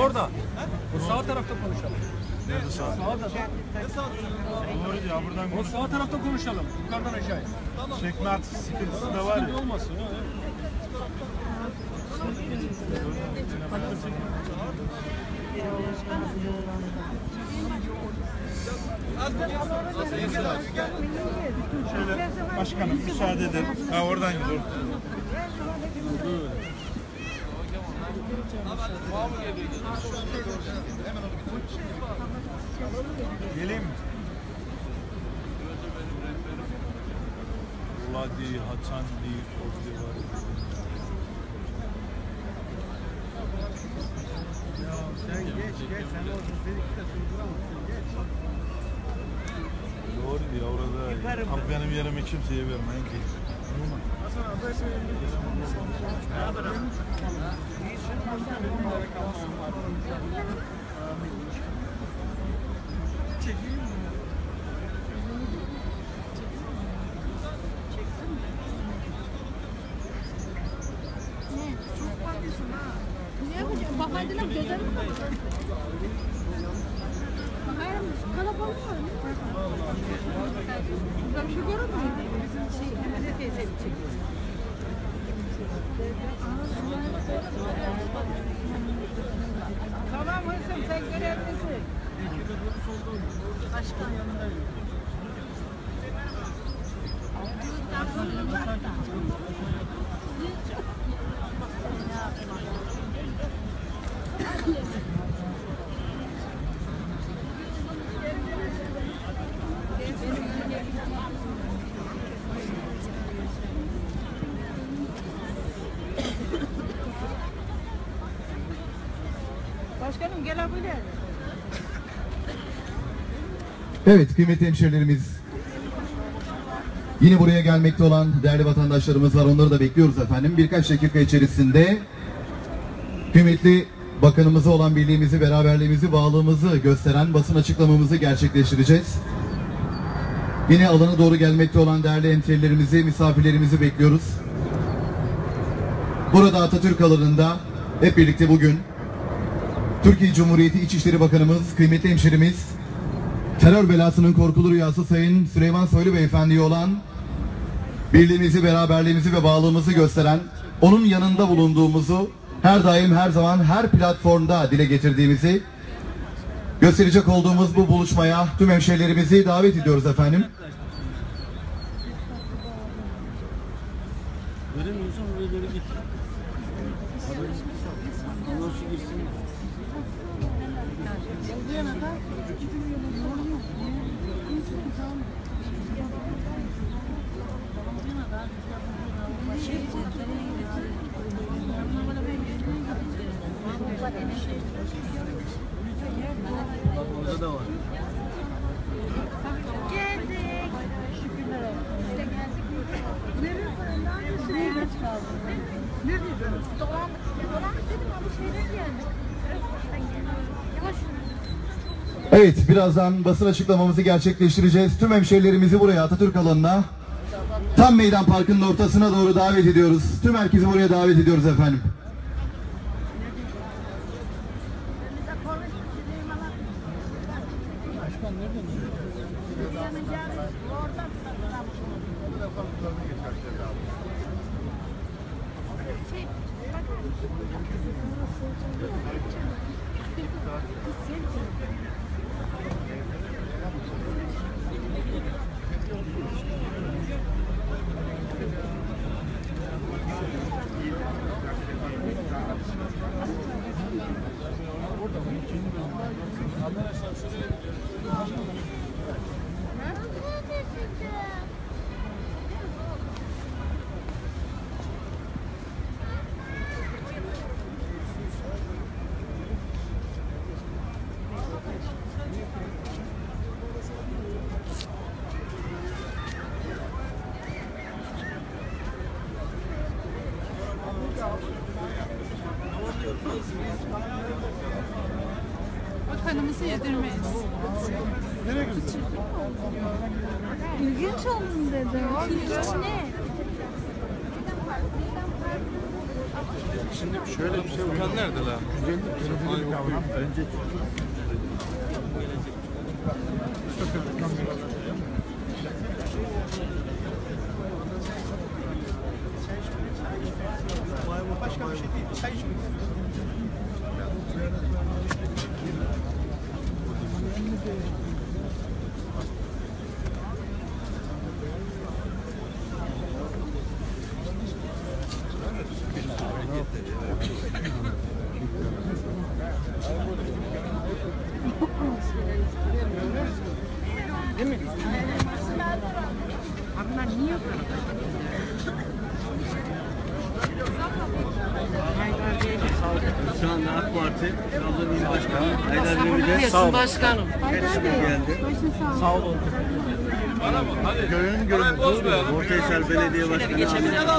orada. O sağ tarafta konuşalım. Nerede sağ? Sağda. Doğru ya buradan O sağ tarafta konuşalım. Yukarıdan aşağıya. çekme at sıkıntısı da var ya. Olmasın. Şöyle başkanım müsaade edin. Ha oradan gidiyor. Geleyim mi? Vladi, Haçandi, Ordu var. Ya sen geç sen orada dedikte durduramazsın geç. Doğru diyor orada. Tam benim yerimi kimseye vermeyin ki. Hasan aday söyleyeyim. Çekeyim mi? Ne yapacağım? Bakardılar gözlerim kapalı. Bakar mısın? Kalabalık var mı? Ben şu görür müyüm? Bizim Emre teyze çekiyor. Tamam Hüsnü sen görevlisin. Başkan yanındayım. Başkanım gelebilir. Evet kıymetli hemşehrilerimiz, yine buraya gelmekte olan değerli vatandaşlarımız var, onları da bekliyoruz efendim. Birkaç dakika içerisinde kıymetli bakanımıza olan birliğimizi, beraberliğimizi, bağlılığımızı gösteren basın açıklamamızı gerçekleştireceğiz. Yine alana doğru gelmekte olan değerli hemşehrilerimizi, misafirlerimizi bekliyoruz. Burada Atatürk alanında hep birlikte bugün Türkiye Cumhuriyeti İçişleri Bakanımız, kıymetli hemşerimiz, terör belasının korkulu rüyası Sayın Süleyman Soylu Beyefendi'ye olan birliğimizi, beraberliğimizi ve bağlılığımızı gösteren, onun yanında bulunduğumuzu her daim, her zaman, her platformda dile getirdiğimizi gösterecek olduğumuz bu buluşmaya tüm hemşehrilerimizi davet ediyoruz efendim. Veremiyorsan oraya doğru git. Ondan sonra girsin. Orada da var. Geldik. Şükürler olsun. İşte geldik. Nereye geç kaldım? Nereye gidelim? Dolandık dedim ama şeyler geldi. Yavaş. Evet, birazdan basın açıklamamızı gerçekleştireceğiz. Tüm hemşehrilerimizi buraya, Atatürk alanına, tam meydan parkının ortasına doğru davet ediyoruz. Tüm herkesi buraya davet ediyoruz efendim. Başkan nereden? Bakanımızı yedirmeyiz. Nereye gidiyorsun? İlginç olun dedi. İlginç ne? Şimdi şöyle bir şey var. Nerede lan? Güzellik bir kavram. Bence başka bir şey değil. Çay içmek. Şu anda AK Parti Trabzon İl Başkanı Haydar Demir'de sağ olun. Başkanım. Kendisi de geldi. Sağ olun. Görünüm görüntü. Ortaysel Belediye Başkanı.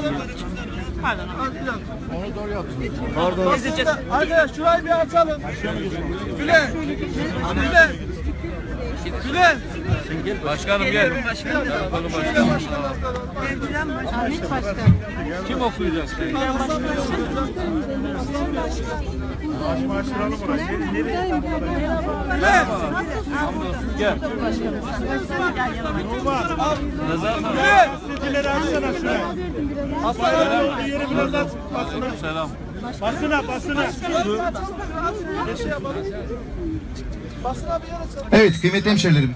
Pardon. Arkadaş şurayı bir açalım. Gülen. Gülen. Gülen. Başkanım gel. Ahmet Başkan. Kim okuyacak? Gülen. Sedileri açsana şuraya. Hasan abi yeri biraz aç. Selam. Basına. Evet kıymetli hemşehrilerimiz.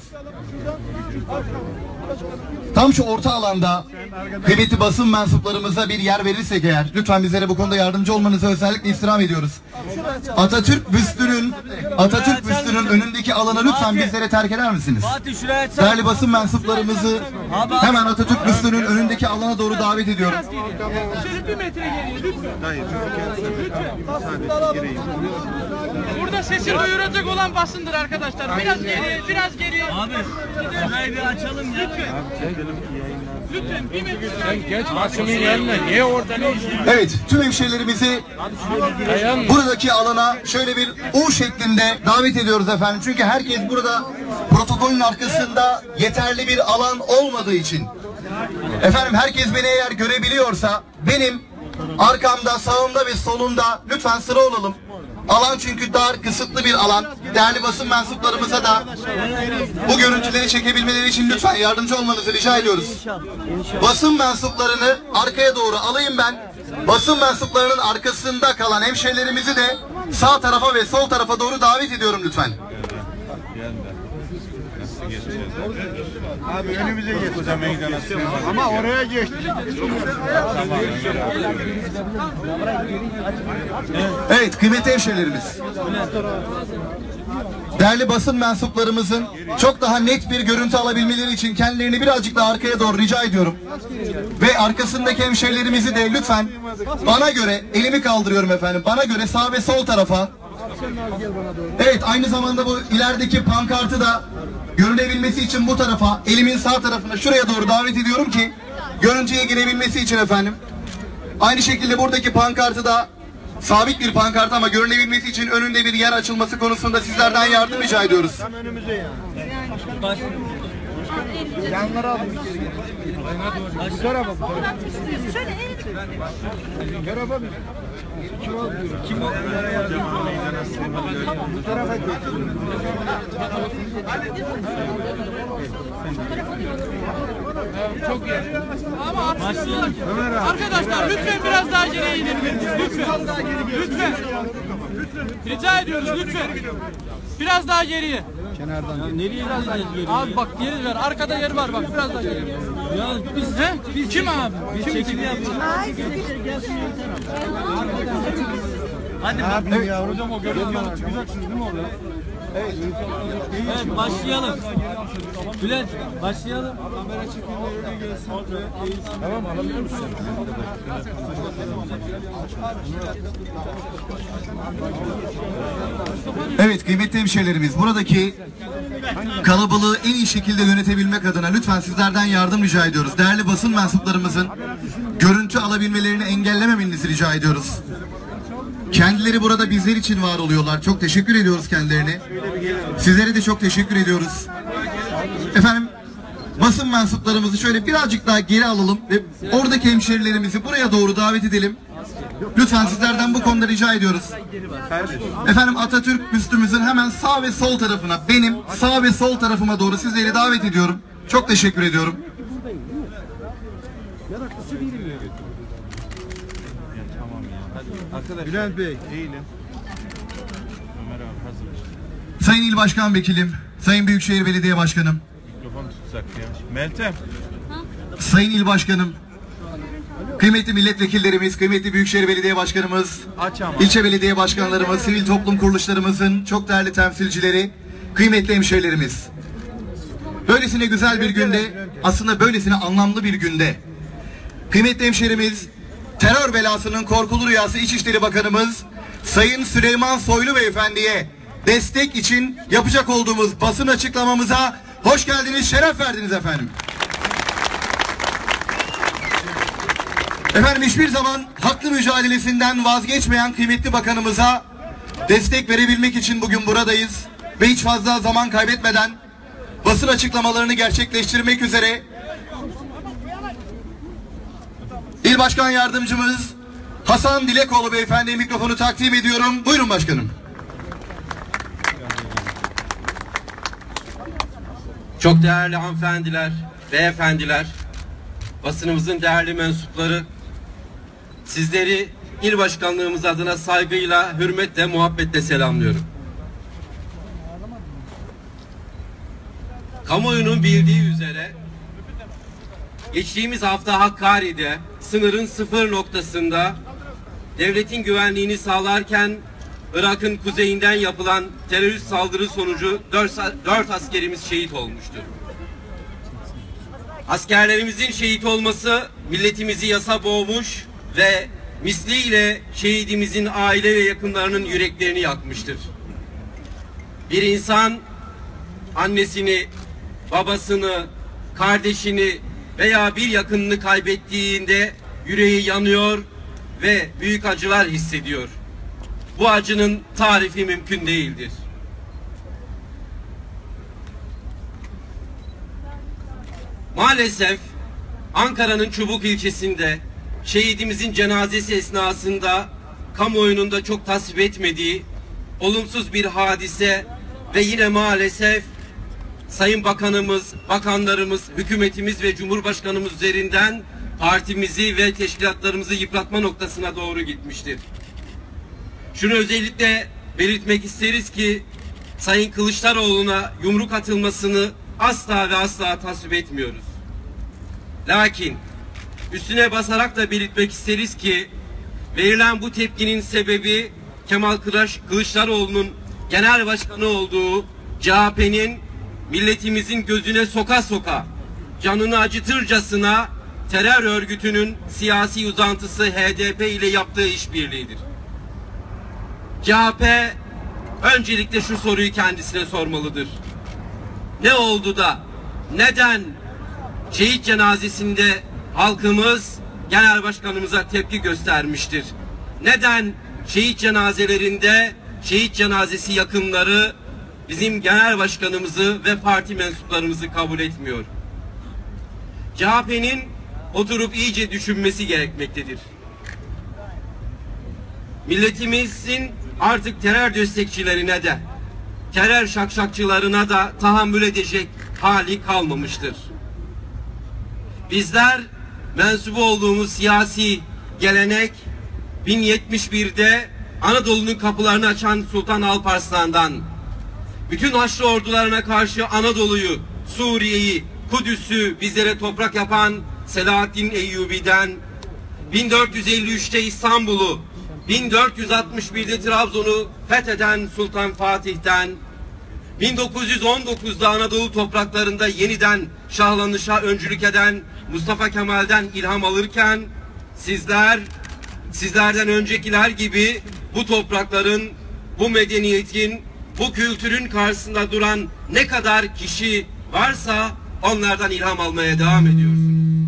Tam şu orta alanda kıymetli basın mensuplarımıza bir yer verirsek eğer lütfen bizlere bu konuda yardımcı olmanızı özellikle istirham ediyoruz. Atatürk büstünün önündeki alanı lütfen bizlere terk eder misiniz? Değerli basın mensuplarımızı hemen Atatürk büstünün önündeki alana doğru davet ediyorum. Şöyle bir metre geriye lütfen. Hayır, sadece gireyim. Burada sesi duyuracak olan basındır arkadaşlar. Biraz geriye. Abi şurayı bir açalım ya. Lütfen bir metre. Sen geç basının yanına. Niye orada ne işin? Evet, tüm hemşehrilerimizi buradaki alana şöyle bir U şeklinde davet ediyoruz efendim. Çünkü herkes burada protokolün arkasında yeterli bir alan olmadığı için. Efendim herkes beni eğer görebiliyorsa benim arkamda, sağımda ve solumda lütfen sıra olalım. Alan çünkü dar, kısıtlı bir alan. Değerli basın mensuplarımıza da bu görüntüleri çekebilmeleri için lütfen yardımcı olmanızı rica ediyoruz. Basın mensuplarını arkaya doğru alayım ben. Basın mensuplarının arkasında kalan hemşehrilerimizi de sağ tarafa ve sol tarafa doğru davet ediyorum lütfen. Abi önümüze geç hocam meydana. Ama oraya geçti. Evet kıymetli hemşehrilerimiz. Değerli basın mensuplarımızın çok daha net bir görüntü alabilmeleri için kendilerini birazcık daha arkaya doğru rica ediyorum. Ve arkasındaki hemşehrilerimizi de lütfen bana göre, elimi kaldırıyorum efendim, bana göre sağ ve sol tarafa. Evet aynı zamanda bu ilerideki pankartı da görünebilmesi için bu tarafa, elimin sağ tarafına şuraya doğru davet ediyorum ki görüntüye girebilmesi için efendim. Aynı şekilde buradaki pankartı da sabit bir pankart ama görünebilmesi için önünde bir yer açılması konusunda sizlerden yardım rica ediyoruz. Tam önümüze yani. Yanlara alın. Bu tarafa bu tarafa. Bu tarafa mı? Kim aldı? Bu tarafa geçin. Çok iyi. Ama arkadaşlar lütfen biraz daha geriye inin. Lütfen. Rica ediyoruz lütfen. Biraz daha geriye. Ya nereye gideceğiz? Abi bak geri ver. Arkada yer var bak. Biraz daha geriye. Ya biz Kim abi? biz çekim yapıyoruz. Hadi bakayım ya. Hocam o görüntüyü alıp çıkacaksınız değil mi orada? Evet başlayalım. Bülent başlayalım. Tamam alabilir misin? Evet kıymetli hemşehrilerimiz, buradaki kalabalığı en iyi şekilde yönetebilmek adına lütfen sizlerden yardım rica ediyoruz. Değerli basın mensuplarımızın görüntü alabilmelerini engellememenizi rica ediyoruz. Kendileri burada bizler için var oluyorlar. Çok teşekkür ediyoruz kendilerine. Sizlere de çok teşekkür ediyoruz. Efendim basın mensuplarımızı şöyle birazcık daha geri alalım ve oradaki hemşehrilerimizi buraya doğru davet edelim. Lütfen sizlerden bu konuda rica ediyoruz. Efendim Atatürk büstümüzün hemen sağ ve sol tarafına, benim sağ ve sol tarafıma doğru sizleri davet ediyorum. Çok teşekkür ediyorum. Bülent Bey eğilin. Ömer abi hazır. Sayın İl Başkan Vekilim, Sayın Büyükşehir Belediye Başkanım, Mikrofonu tutsak ya. Meltem. Sayın İl Başkanım, kıymetli milletvekillerimiz, kıymetli Büyükşehir Belediye Başkanımız, ilçe belediye başkanlarımız, sivil toplum kuruluşlarımızın çok değerli temsilcileri, kıymetli hemşehrilerimiz. Böylesine güzel bir günde, aslında böylesine anlamlı bir günde, kıymetli hemşehrimiz, terör belasının korkulu rüyası İçişleri Bakanımız Sayın Süleyman Soylu Beyefendi'ye destek için yapacak olduğumuz basın açıklamamıza hoş geldiniz, şeref verdiniz efendim. Efendim hiçbir zaman haklı mücadelesinden vazgeçmeyen kıymetli bakanımıza destek verebilmek için bugün buradayız. Ve hiç fazla zaman kaybetmeden basın açıklamalarını gerçekleştirmek üzere İl Başkan Yardımcımız Hasan Dilekoğlu Beyefendi'ye mikrofonu takdim ediyorum. Buyurun başkanım. Çok değerli hanımefendiler, beyefendiler, basınımızın değerli mensupları, sizleri il başkanlığımız adına saygıyla, hürmetle, muhabbetle selamlıyorum. Kamuoyunun bildiği üzere geçtiğimiz hafta Hakkari'de sınırın sıfır noktasında devletin güvenliğini sağlarken Irak'ın kuzeyinden yapılan terörist saldırı sonucu 4 askerimiz şehit olmuştur. Askerlerimizin şehit olması milletimizi yasa boğmuş ve misliyle şehidimizin aile ve yakınlarının yüreklerini yakmıştır. Bir insan annesini, babasını, kardeşini veya bir yakınını kaybettiğinde yüreği yanıyor ve büyük acılar hissediyor. Bu acının tarifi mümkün değildir. Maalesef Ankara'nın Çubuk ilçesinde şehidimizin cenazesi esnasında kamuoyunun da çok tasvip etmediği olumsuz bir hadise ve yine maalesef Sayın Bakanımız, bakanlarımız, hükümetimiz ve Cumhurbaşkanımız üzerinden partimizi ve teşkilatlarımızı yıpratma noktasına doğru gitmiştir. Şunu özellikle belirtmek isteriz ki Sayın Kılıçdaroğlu'na yumruk atılmasını asla ve asla tasvip etmiyoruz. Lakin üstüne basarak da belirtmek isteriz ki verilen bu tepkinin sebebi Kemal Kılıçdaroğlu'nun genel başkanı olduğu CHP'nin milletimizin gözüne soka soka canını acıtırcasına terör örgütünün siyasi uzantısı HDP ile yaptığı işbirliğidir. CHP öncelikle şu soruyu kendisine sormalıdır. Ne oldu da neden şehit cenazesinde halkımız genel başkanımıza tepki göstermiştir? Neden şehit cenazelerinde şehit cenazesi yakınları bizim genel başkanımızı ve parti mensuplarımızı kabul etmiyor? CHP'nin oturup iyice düşünmesi gerekmektedir. Milletimizin artık terör destekçilerine de terör şakşakçılarına da tahammül edecek hali kalmamıştır. Bizler mensubu olduğumuz siyasi gelenek 1071'de Anadolu'nun kapılarını açan Sultan Alparslan'dan, bütün Haçlı ordularına karşı Anadolu'yu, Suriye'yi, Kudüs'ü bizlere toprak yapan Selahaddin Eyyubi'den, 1453'te İstanbul'u, 1461'de Trabzon'u fetheden Sultan Fatih'ten, 1919'da Anadolu topraklarında yeniden şahlanışa öncülük eden Mustafa Kemal'den ilham alırken sizlerden öncekiler gibi bu toprakların, bu medeniyetin, bu kültürün karşısında duran ne kadar kişi varsa onlardan ilham almaya devam ediyorsunuz.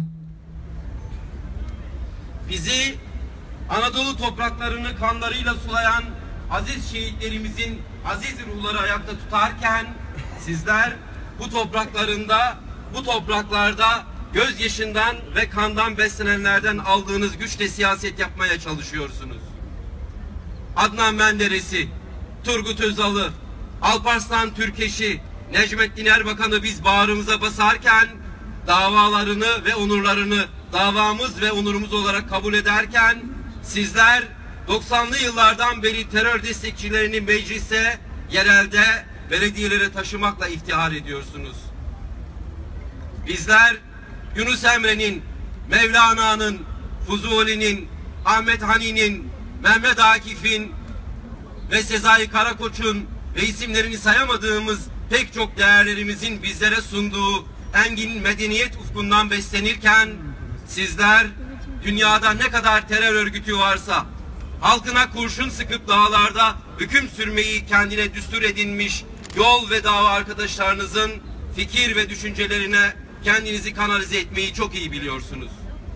Bizi Anadolu topraklarını kanlarıyla sulayan aziz şehitlerimizin aziz ruhları ayakta tutarken sizler bu topraklarda gözyaşından ve kandan beslenenlerden aldığınız güçle siyaset yapmaya çalışıyorsunuz. Adnan Menderes'i, Turgut Özal'ı, Alparslan Türkeş'i, Necmettin Erbakan'ı biz bağrımıza basarken, davalarını ve onurlarını davamız ve onurumuz olarak kabul ederken, sizler 90'lı yıllardan beri terör destekçilerini meclise, yerelde, belediyelere taşımakla iftihar ediyorsunuz. Bizler Yunus Emre'nin, Mevlana'nın, Fuzuli'nin, Ahmet Hani'nin, Mehmet Akif'in ve Sezai Karakoç'un ve isimlerini sayamadığımız pek çok değerlerimizin bizlere sunduğu engin medeniyet ufkundan beslenirken, sizler dünyada ne kadar terör örgütü varsa halkına kurşun sıkıp dağlarda hüküm sürmeyi kendine düstur edinmiş yol ve dava arkadaşlarınızın fikir ve düşüncelerine kendinizi kanalize etmeyi çok iyi biliyorsunuz.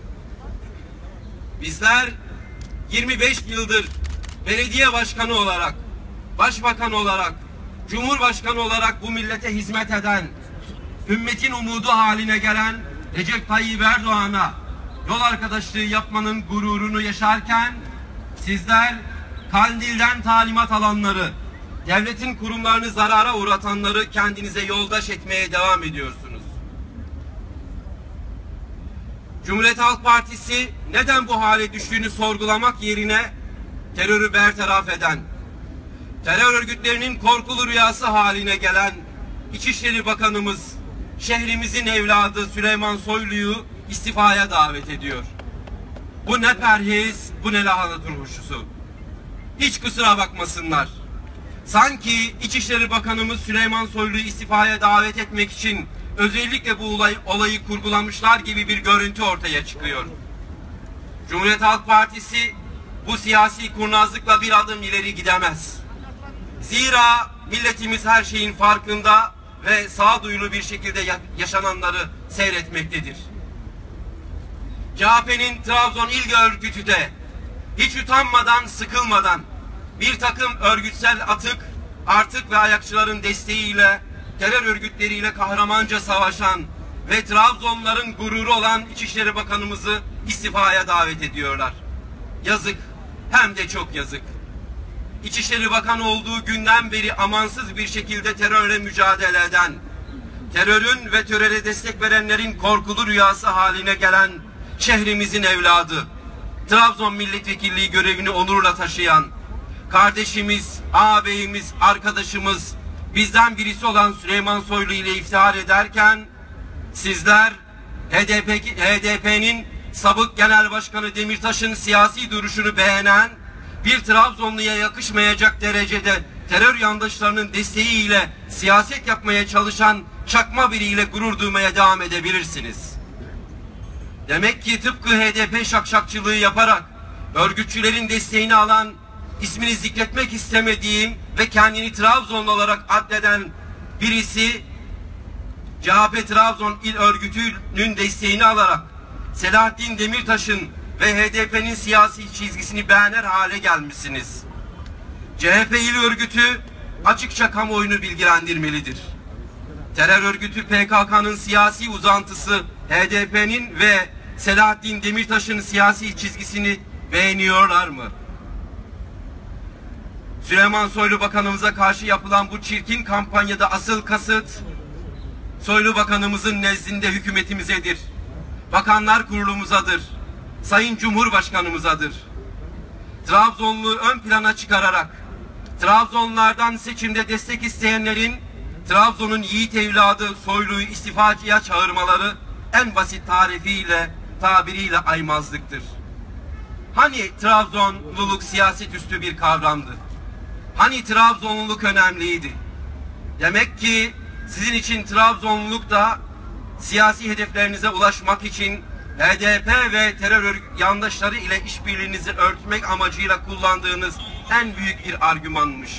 Bizler 25 yıldır belediye başkanı olarak, başbakan olarak, cumhurbaşkanı olarak bu millete hizmet eden, ümmetin umudu haline gelen Recep Tayyip Erdoğan'a yol arkadaşlığı yapmanın gururunu yaşarken, sizler Kandil'den talimat alanları, devletin kurumlarını zarara uğratanları kendinize yoldaş etmeye devam ediyorsunuz. Cumhuriyet Halk Partisi neden bu hale düştüğünü sorgulamak yerine terörü bertaraf eden, terör örgütlerinin korkulu rüyası haline gelen İçişleri Bakanımız, şehrimizin evladı Süleyman Soylu'yu istifaya davet ediyor. Bu ne perhiz, bu ne lahana turşusu. Hiç kusura bakmasınlar. Sanki İçişleri Bakanımız Süleyman Soylu'yu istifaya davet etmek için özellikle bu olayı kurgulamışlar gibi bir görüntü ortaya çıkıyor. Cumhuriyet Halk Partisi bu siyasi kurnazlıkla bir adım ileri gidemez. Zira milletimiz her şeyin farkında ve sağduyulu bir şekilde yaşananları seyretmektedir. CHP'nin Trabzon İl Örgütü de hiç utanmadan, sıkılmadan bir takım örgütsel artık ve ayakçıların desteğiyle terör örgütleriyle kahramanca savaşan ve Trabzonluların gururu olan İçişleri Bakanımızı istifaya davet ediyorlar. Yazık, hem de çok yazık. İçişleri Bakanı olduğu günden beri amansız bir şekilde terörle mücadele eden, terörün ve teröre destek verenlerin korkulu rüyası haline gelen şehrimizin evladı, Trabzon milletvekilliği görevini onurla taşıyan, kardeşimiz, ağabeyimiz, arkadaşımız, bizden birisi olan Süleyman Soylu ile iftihar ederken, sizler HDP'nin sabık genel başkanı Demirtaş'ın siyasi duruşunu beğenen, bir Trabzonluya yakışmayacak derecede terör yandaşlarının desteğiyle siyaset yapmaya çalışan çakma biriyle gurur duymaya devam edebilirsiniz. Demek ki tıpkı HDP şakşakçılığı yaparak örgütçülerin desteğini alan, ismini zikretmek istemediğim ve kendini Trabzonlu olarak addeden birisi, CHP Trabzon İl Örgütü'nün desteğini alarak Selahattin Demirtaş'ın ve HDP'nin siyasi çizgisini beğenir hale gelmişsiniz. CHP İl Örgütü açıkça kamuoyunu bilgilendirmelidir. Terör örgütü PKK'nın siyasi uzantısı HDP'nin ve Selahattin Demirtaş'ın siyasi çizgisini beğeniyorlar mı? Süleyman Soylu Bakanımıza karşı yapılan bu çirkin kampanyada asıl kasıt Soylu Bakanımızın nezdinde hükümetimizedir. Bakanlar Kurulumuzadır. Sayın Cumhurbaşkanımızadır. Trabzonlu'yu ön plana çıkararak Trabzonlardan seçimde destek isteyenlerin Trabzon'un yiğit evladı Soylu'yu istifacıya çağırmaları en basit tabiriyle aymazlıktır. Hani Trabzonluluk siyaset üstü bir kavramdı? Hani Trabzonluluk önemliydi? Demek ki sizin için Trabzonluluk da siyasi hedeflerinize ulaşmak için HDP ve terör yandaşları ile işbirliğinizi örtmek amacıyla kullandığınız en büyük bir argümanmış.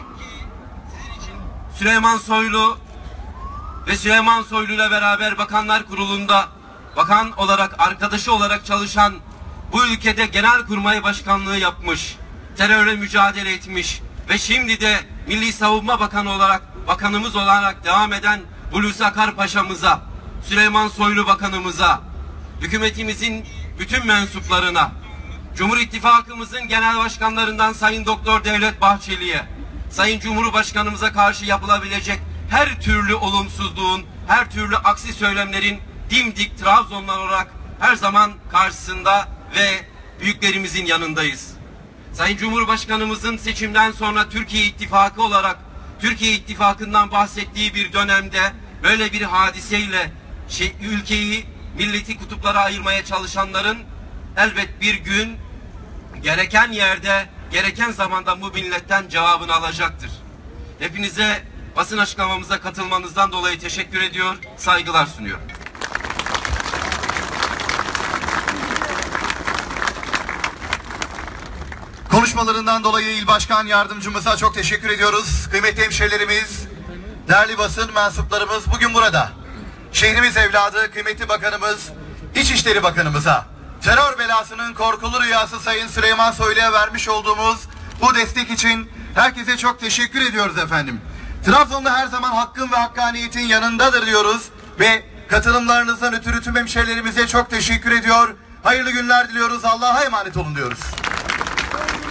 Süleyman Soylu ve Süleyman Soylu ile beraber Bakanlar Kurulu'nda bakan olarak, arkadaşı olarak çalışan, bu ülkede Genelkurmay Başkanlığı yapmış, terörle mücadele etmiş ve şimdi de Milli Savunma Bakanı olarak, bakanımız olarak devam eden Hulusi Akar Paşa'mıza Süleyman Soylu Bakanımıza, hükümetimizin bütün mensuplarına, Cumhur İttifakımızın genel başkanlarından Sayın Doktor Devlet Bahçeli'ye, Sayın Cumhurbaşkanımıza karşı yapılabilecek her türlü olumsuzluğun, her türlü aksi söylemlerin dimdik Trabzonlar olarak her zaman karşısında ve büyüklerimizin yanındayız. Sayın Cumhurbaşkanımızın seçimden sonra Türkiye İttifakı olarak Türkiye İttifakı'ndan bahsettiği bir dönemde böyle bir hadiseyle ülkeyi, milleti kutuplara ayırmaya çalışanların elbet bir gün gereken yerde, gereken zamanda bu milletten cevabını alacaktır. Hepinize basın açıklamamıza katılmanızdan dolayı teşekkür ediyor, saygılar sunuyorum. Konuşmalarından dolayı İl Başkan Yardımcımıza çok teşekkür ediyoruz. Kıymetli hemşehrilerimiz, değerli basın mensuplarımız bugün burada. Şehrimiz evladı, kıymetli bakanımız, İçişleri Bakanımıza, terör belasının korkulu rüyası Sayın Süleyman Soylu'ya vermiş olduğumuz bu destek için herkese çok teşekkür ediyoruz efendim. Trabzon'da her zaman hakkın ve hakkaniyetin yanındadır diyoruz ve katılımlarınızdan ötürü tüm hemşehrilerimize çok teşekkür ediyor. Hayırlı günler diliyoruz. Allah'a emanet olun diyoruz.